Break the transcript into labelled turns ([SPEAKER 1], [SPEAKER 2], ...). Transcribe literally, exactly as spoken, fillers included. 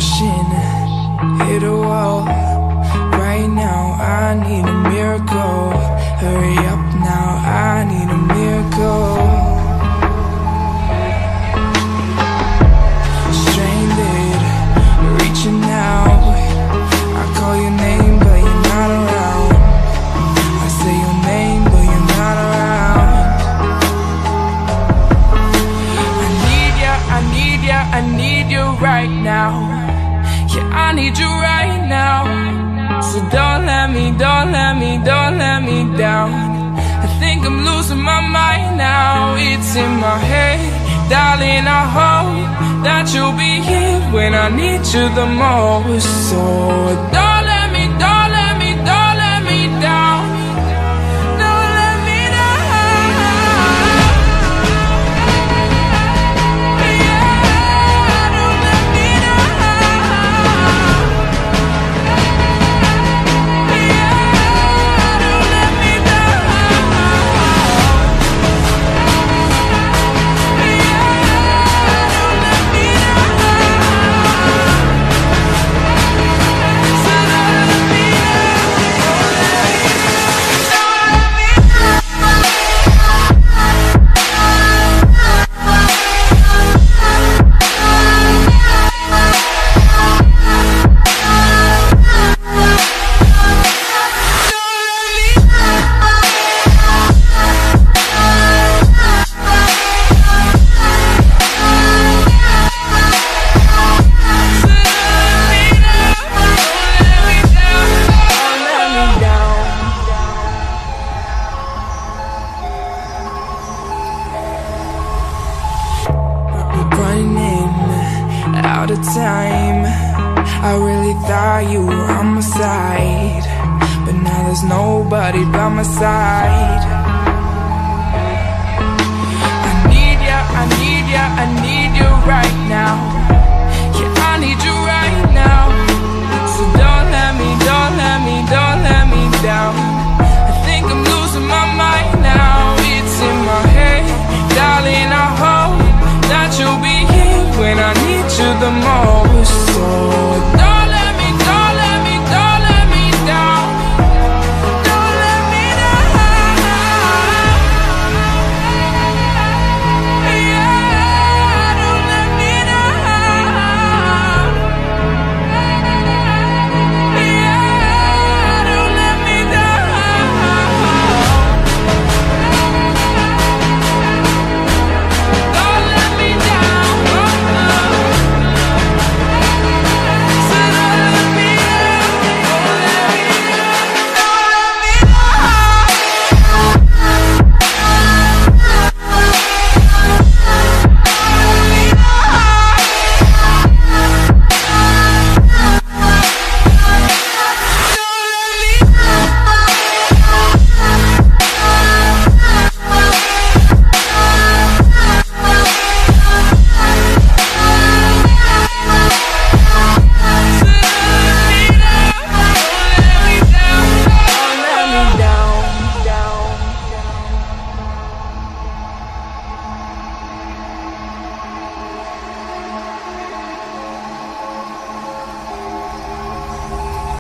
[SPEAKER 1] rushing, hit a wall. Right now I need a miracle. Hurry up now, I need a miracle. Stranded, reaching out. I call your name but you're not around. I say your name but you're not around. I need ya, I need ya, I need you right now. Yeah, I need you right now. So don't let me, don't let me, don't let me down. I think I'm losing my mind now. It's in my head, darling, I hope that you'll be here when I need you the most. So don't let me, don't let me, don't let me down. Don't let me down. Yeah, don't let me down. Out of time, I really thought you were on my side, but now there's nobody by my side. I need ya, I need ya, I need you right now. Yeah, I need you right now. So don't let me, don't let me, don't let me down. I think I'm losing my mind now. It's in my head, darling, I hope that you'll be here when I need you the most. So